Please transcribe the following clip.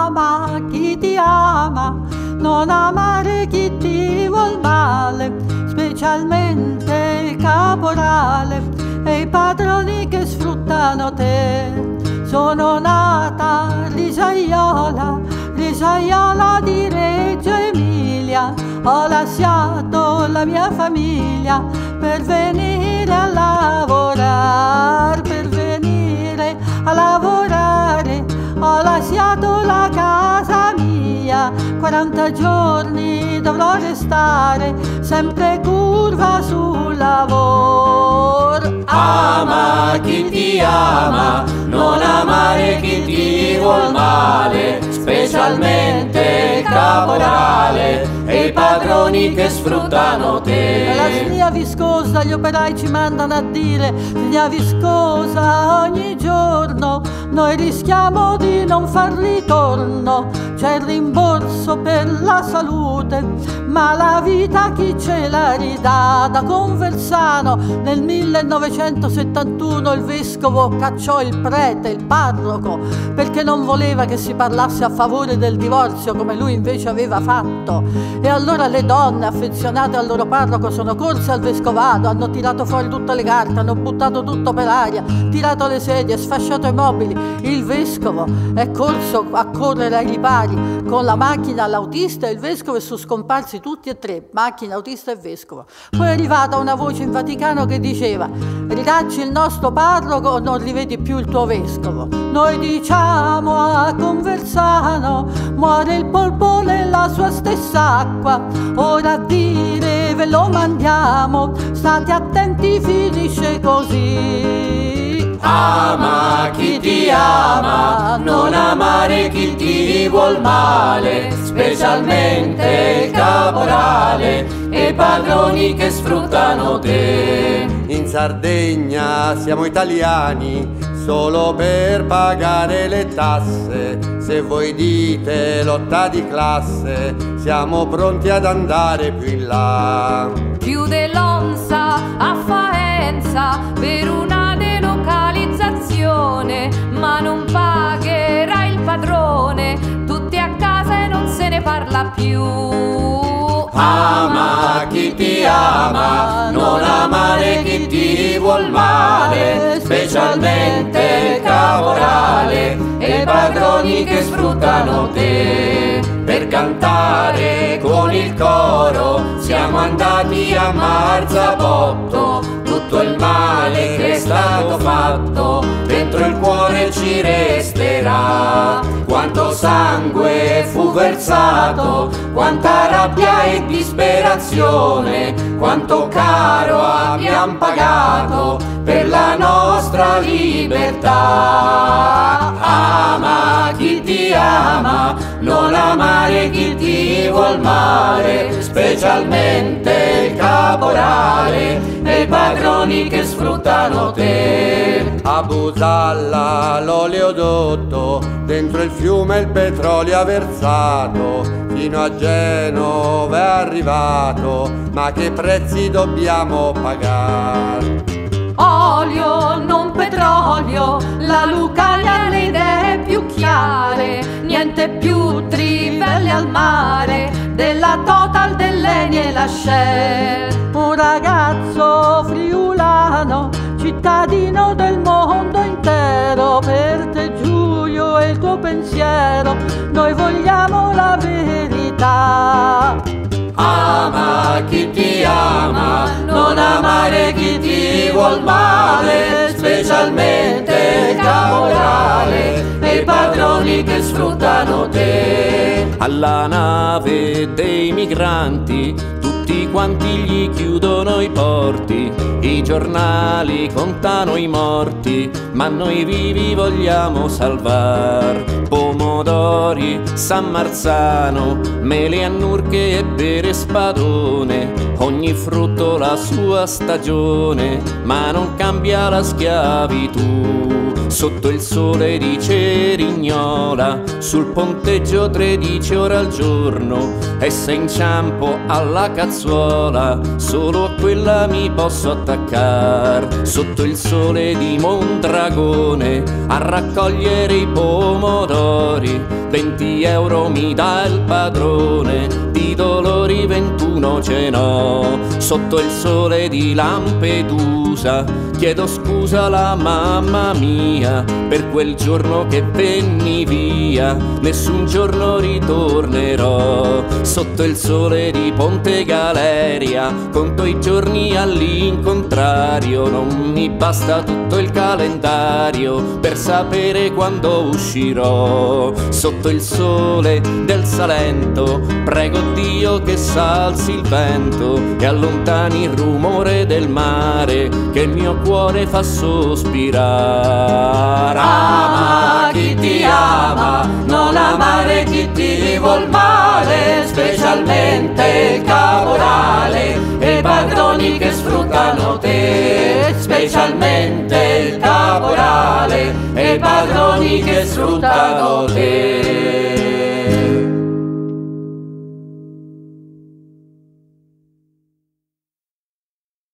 ama chi ti ama, non amare chi ti vuol male, specialmente il caporale e i padroni che sfruttano te. Sono nata risaiola, risaiola di Reggio Emilia, ho lasciato la mia famiglia per venire a lavorare, per venire a lavorare. Ho lasciato la casa mia, 40 giorni dovrò restare, sempre curva sul lavoro. Ama chi ti ama, non amare chi ti vuol male, specialmente il caporale e i padroni che sfruttano te. La slia viscosa gli operai ci mandano a dire, slia viscosa ogni giorno, noi rischiamo di non far ritorno, c'è il rimborso per la salute, ma la vita chi ce la ridà? Da Conversano nel 1971 il vescovo cacciò il prete, il parroco, perché non voleva che si parlasse a favore del divorzio come lui invece aveva fatto. E allora le donne affezionate al loro parroco sono corse al vescovado, hanno tirato fuori tutte le carte, hanno buttato tutto per aria, tirato le sedie, sfasciato i mobili. Il vescovo è corso a correre ai ripari con la macchina all'autista e il vescovo, e sono scomparsi tutti e tre, macchina, autista e vescovo. Poi è arrivata una voce in Vaticano che diceva: ritacci il nostro parroco o non rivedi più il tuo vescovo. Noi diciamo a Conversano, muore il polpo nella sua stessa acqua, ora a dire ve lo mandiamo, state attenti, finisce così. Ama chi ti ama, non amare chi ti vuol male, specialmente il caporale e i padroni che sfruttano te. In Sardegna siamo italiani solo per pagare le tasse, se voi dite lotta di classe siamo pronti ad andare più in là. Chiude l'Onsa a Faenza per una delocalizzazione, ma non pagherà il padrone, tutti a casa e non se ne parla più. Ama chi ti ama, non amare chi ti vuol male, specialmente il caporale e i padroni che sfruttano te. Per cantare con il coro siamo andati a Marzabotto, tutto il male che è stato fatto dentro il cuore ci resterà. Quanto sangue fu versato, quanta rabbia e disperazione, quanto caro abbiamo pagato per la nostra libertà. Ama chi ti ama, non amare chi ti vuol male, specialmente il caporale e i padroni che sfruttano te. A Busalla l'oleodotto, dentro il fiume il petrolio ha versato, fino a Genova è arrivato, ma che prezzi dobbiamo pagare? Olio, non petrolio, la Lucania ha le idee più chiare, niente più trivelle al mare, della Total, dell'Eni e la Shell. Un ragazzo friulano, cittadino del mondo intero, per te Giulio e il tuo pensiero, noi vogliamo la verità. Ama chi ti ama, non amare chi ti vuol male, specialmente il caporale e i padroni che sfruttano te. Alla nave dei migranti tutti quanti gli chiudono i porti, i giornali contano i morti, ma noi vivi vogliamo salvar. Pomodori, San Marzano, mele a Nurche e bere spadone, ogni frutto la sua stagione, ma non cambia la schiavitù. Sotto il sole di Cerignola, sul ponteggio 13 ore al giorno, e se inciampo alla cazzuola, solo a quella mi posso attaccare. Sotto il sole di Mondragone, a raccogliere i pomodori, tesori, 20 euro mi dà il padrone, di dolori 21 ce n'ho. Sotto il sole di Lampedusa chiedo scusa alla mamma mia per quel giorno che venni via, nessun giorno ritornerò. Sotto il sole di Ponte Galeria conto i giorni all'incontrario, non mi basta tutto il calendario per sapere quando uscirò. Sotto il sole del Salento prego Dio che s'alzi il vento e allontani il rumore del mare che il mio cuore fa sospirare. Ama chi ti ama, non amare chi ti vuol male, specialmente il caporale e i padroni che sfruttano te, specialmente il caporale e i padroni che sfruttano te.